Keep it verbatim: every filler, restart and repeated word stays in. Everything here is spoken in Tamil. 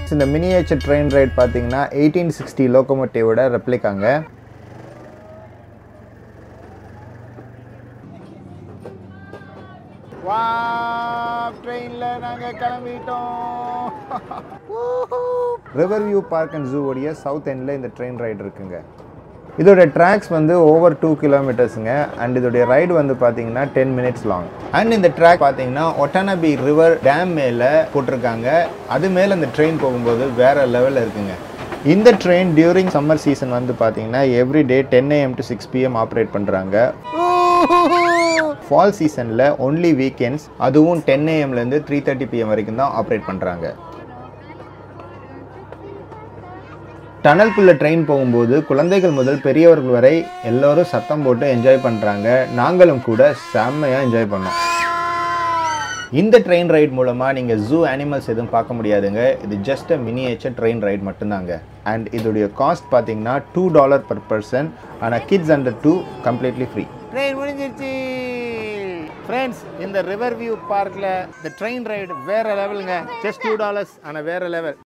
Friends, இந்த miniature train ride பார்த்தீங்கன்னா eighteen sixty locomotive-ஓட ரெப்ளிகாங்க. வாவ், ட்ரெயின்ல நாங்க கிளம்பிட்டோம். Riverview Park Zoo உடைய சவுத் எண்ட்ல இந்த ட்ரெயின் ரைடு இருக்குங்க. இதோட ட்ராக்ஸ் வந்து ஓவர் டூ கிலோமீட்டர்ஸுங்க. அண்ட் இதோடைய ரைடு வந்து பார்த்தீங்கன்னா டென் மினிட்ஸ் லாங். அண்ட் இந்த ட்ராக் பார்த்தீங்கன்னா ஒட்டனபி ரிவர் டேம் மேலே போட்டிருக்காங்க. அது மேலே இந்த ட்ரெயின் போகும்போது வேற லெவலில் இருக்குங்க. இந்த ட்ரெயின் டியூரிங் சம்மர் சீசன் வந்து பார்த்தீங்கன்னா every day ten AM to six PM operate பண்ணுறாங்க. ஃபால் சீசனில் ஒன்லி வீக்கெண்ட்ஸ், அதுவும் டென் ஏஎம்லேருந்து த்ரீ தேர்ட்டி பிஎம் வரைக்கும் தான் ஆப்ரேட் பண்ணுறாங்க. டனல்குள்ளே ட்ரெயின் போகும்போது குழந்தைகள் முதல் பெரியவர்கள் வரை எல்லோரும் சத்தம் போட்டு என்ஜாய் பண்ணுறாங்க. நாங்களும் கூட செம்மையாக என்ஜாய் பண்ணோம். இந்த ட்ரெயின் ரைட் மூலமாக நீங்கள் ஜூ அனிமல்ஸ் எதுவும் பார்க்க முடியாதுங்க. இது just a miniature train ride மட்டும்தாங்க. அண்ட் இதோடைய காஸ்ட் பார்த்தீங்கன்னா டூ டாலர் பர் பர்சன். ஆனால் kids under two completely free. Train முடிஞ்சிருச்சு ஃப்ரெண்ட்ஸ். இந்த ரிவர் வியூ பார்க்கில் இந்த ட்ரெயின் ரைடு வேறு லெவலுங்க. ஜஸ்ட் டூ டாலர்ஸ் ஆனால் வேறு லெவல்.